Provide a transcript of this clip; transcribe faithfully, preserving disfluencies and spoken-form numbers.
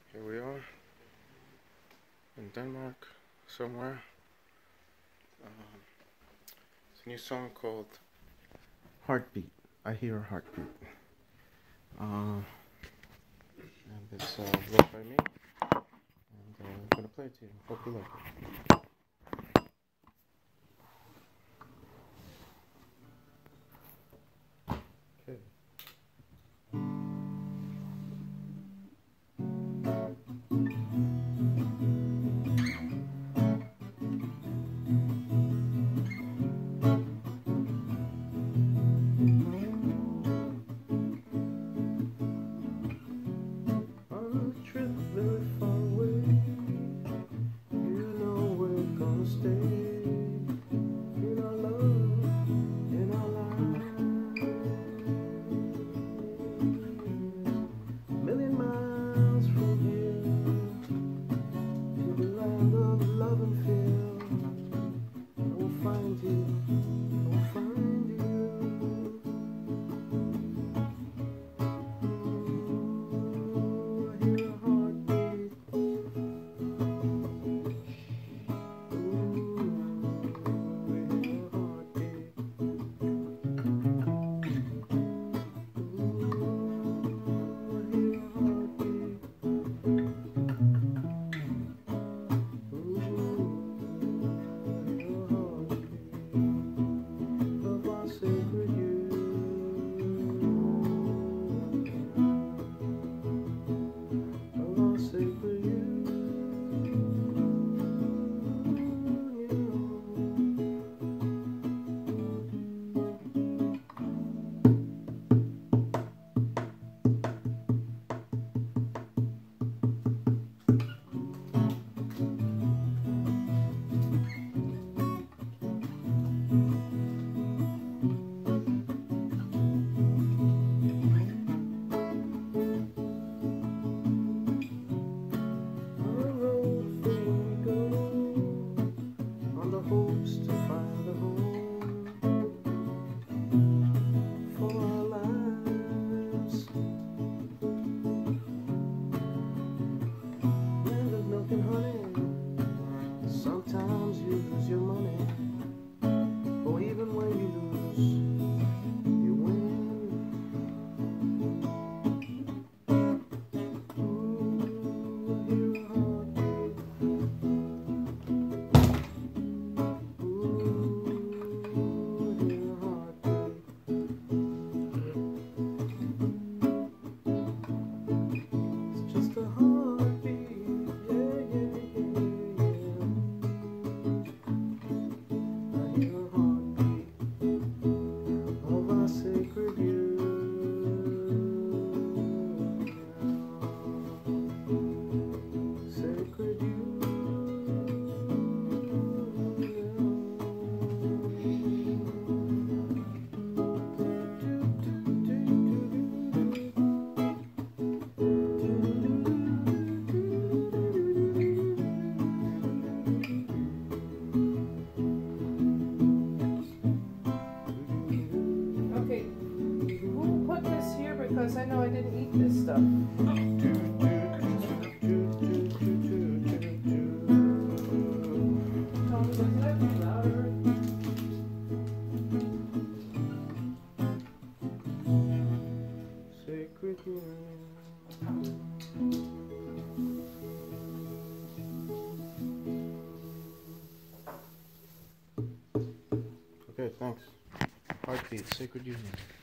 Here we are in Denmark somewhere. Um, it's a new song called Heartbeat. I Hear a Heartbeat. Uh, and it's uh, wrote by me. And uh, I'm going to play it to you. Hope you like it. Okay. On a trip very far away, you know we're gonna stay in our love, in our lives. A million miles from here to the land of love and fear. I will find you, I will find you. Hopes to find a home for our lives. Land of milk and honey. Sometimes you lose your money, or even when you lose, you win. Ooh, hear a heartbeat. Just a heartbeat, yeah, yeah, yeah, yeah. I hear a heartbeat of our sacred union. Sacred union. Okay, who put this here? Because I know I didn't eat this stuff. Tony, was that louder? Sacred union. Okay, thanks. Heartbeat, Sacred Union.